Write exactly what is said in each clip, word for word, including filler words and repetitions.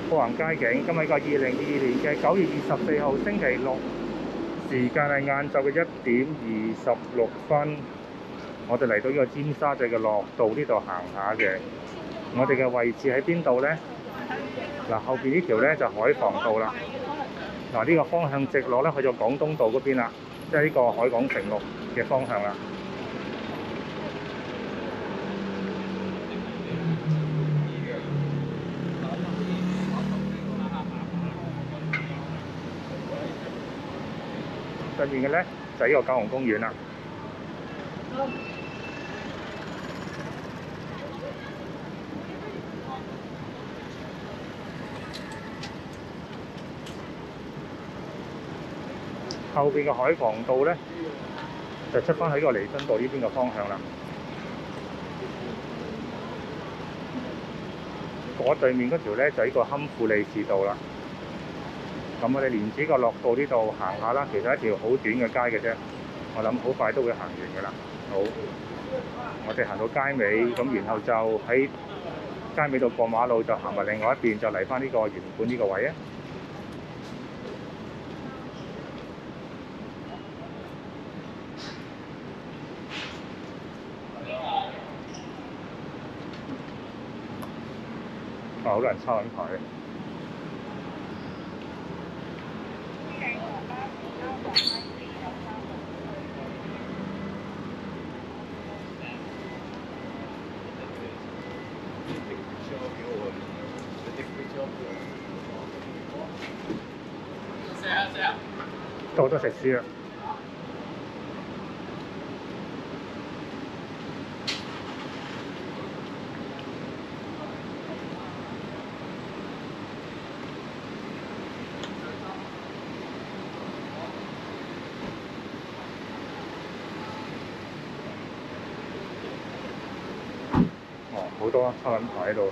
步行街景。今日個二零二二年嘅九月二十四號星期六，時間係晏晝嘅一點二十六分。我哋嚟到呢個尖沙咀嘅樂道呢度行下嘅。我哋嘅位置喺邊度呢？嗱，後邊呢條咧就海防道啦。嗱，呢個方向直落咧去咗廣東道嗰邊啦，即係呢個海港城路嘅方向啦。對面嘅咧就係呢個九龍公園啦。後邊嘅海防道咧，就出翻喺個彌敦道呢邊嘅方向啦。嗰對面嗰條咧就係呢個堪富利士道啦。咁我哋連住個樂道呢度行下啦，其實一條好短嘅街嘅啫，我諗好快都會行完㗎啦。好，我哋行到街尾，咁然後就喺街尾度過馬路，就行埋另外一邊，就嚟翻呢個原本呢個位啊。好多人抄緊牌。多咗食肆啦。好多抄緊牌喺度，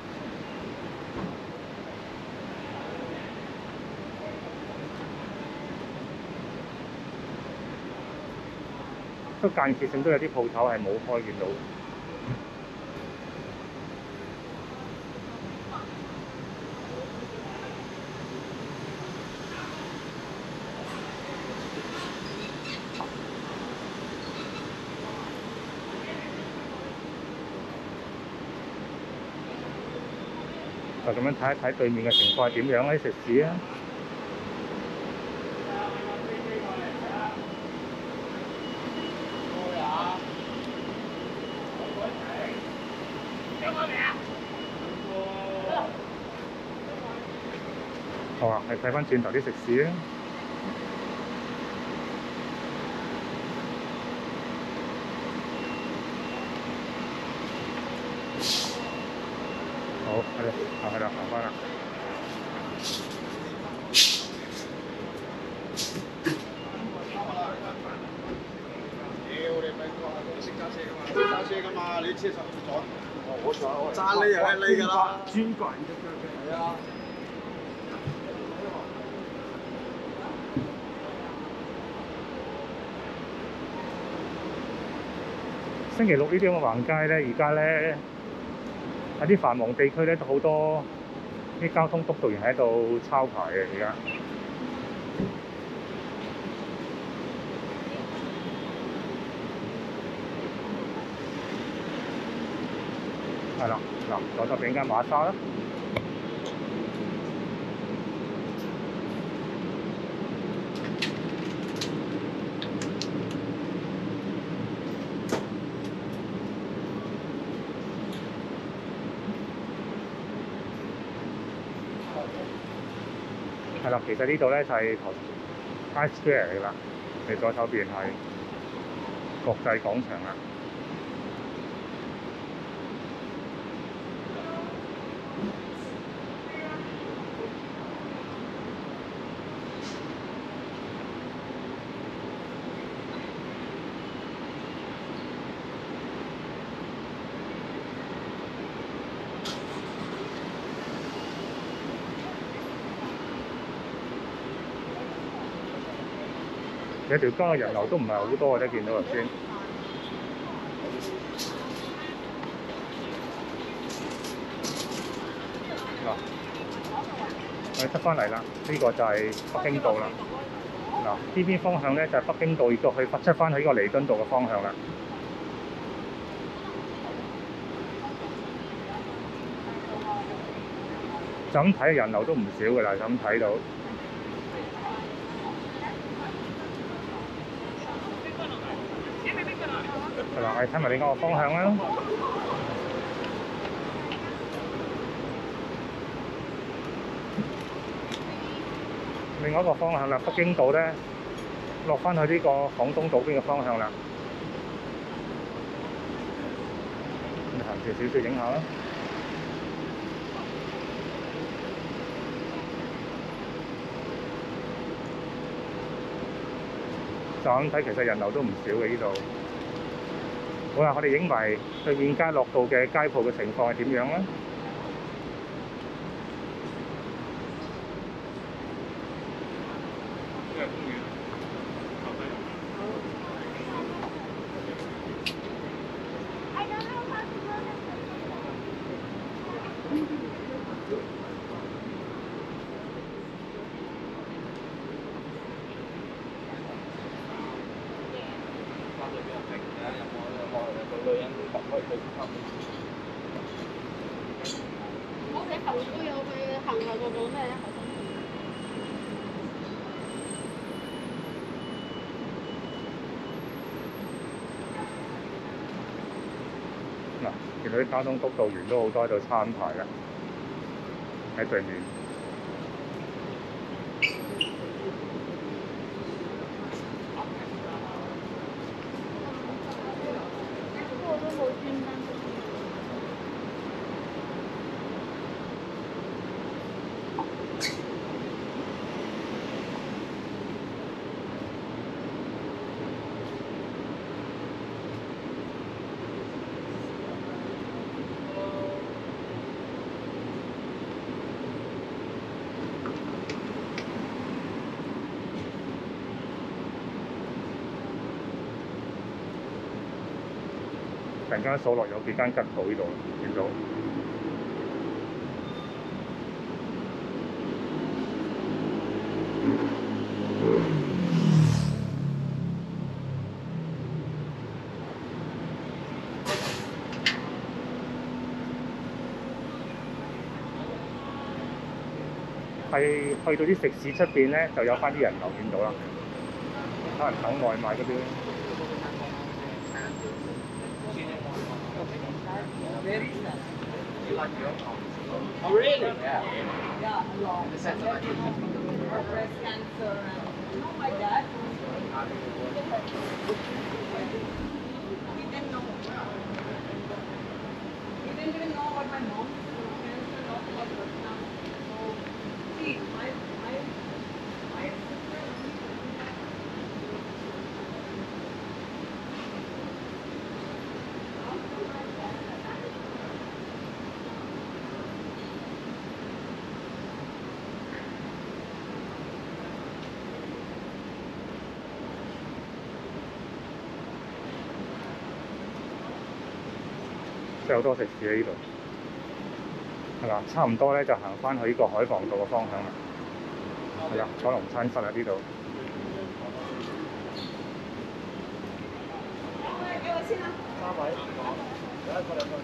都間歇性都有啲鋪頭係冇開，見到。就咁樣睇一睇對面嘅情況係點樣喺食肆啊！好啊，係睇翻轉頭啲食肆啊！好，係啦，行係啦，行翻啦。 揸車㗎嘛，你車上咗，我上我揸呢又係呢㗎啦，專管嘅係啊。 星期六呢啲咁嘅橫街咧，而家咧喺啲繁忙地區咧都好多啲交通督導員喺度抄牌嘅，而家。係啦，嗱，左手邊間馬莎啦。係啦，其實呢度咧就係頭 I Square 嚟啦，你左手邊係國際廣場啦。有條街嘅人流都唔係好多嘅啫，見到頭先。嗱， 我哋出翻嚟啦，呢、個就係北京道啦。嗱，呢邊方向咧就係、北京道，亦都去出翻去呢個彌敦道嘅方向啦。就咁睇人流都唔少㗎啦，就咁睇到。係啦，我哋睇埋另一個方向啦。另外一個方向啦，北京道咧落翻去呢個廣東道邊嘅方向啦。你行住少少影下啦。就咁睇，其實人流都唔少嘅呢度。好啦，我哋影埋對面街樂道嘅街鋪嘅情況係點樣啦？ 我哋後都有去行下嗰個咩？ 嗱，見到啲交通督導員都好多喺度參排啦，喺對面。 我都冇專登。 突然間數落有幾間吉鋪呢度，見到。係去到啲食肆出邊咧，就有翻啲人流見到啦，可能等外賣嗰啲。 Oh really? Yeah. Yeah, a lot. In the sense of like For breast cancer and you know my dad. He didn't know. He didn't even know about my mom. Cancer, not about breast cancer. So see, my my my sister. 即係好多食肆喺呢度，係啦，差唔多咧就行翻去呢個海防道嘅方向啦，係啦，九龍餐室啊呢度。 給我錢啊！ 三位，有一個兩個。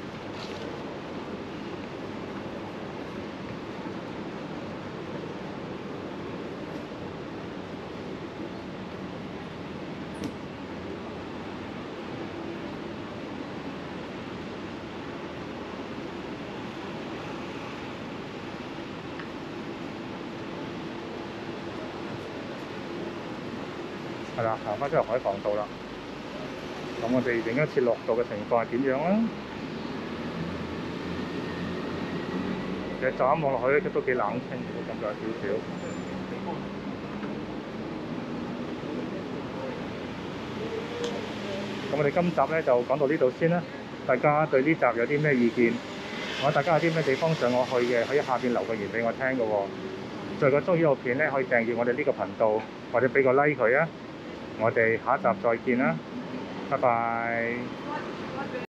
係啦，行翻出去海防道啦。咁我哋影一次落道嘅情況係點樣啦？其實就咁望落去咧，都幾冷清嘅，感覺有少少。咁我哋今集咧就講到呢度先啦。大家對呢集有啲咩意見？或者大家有啲咩地方想我去嘅，可以下邊留個言俾我聽嘅喎。再如果中意呢個片咧，可以訂閱我哋呢個頻道，或者俾個 like 佢啊！我哋下一集再見啦，拜拜。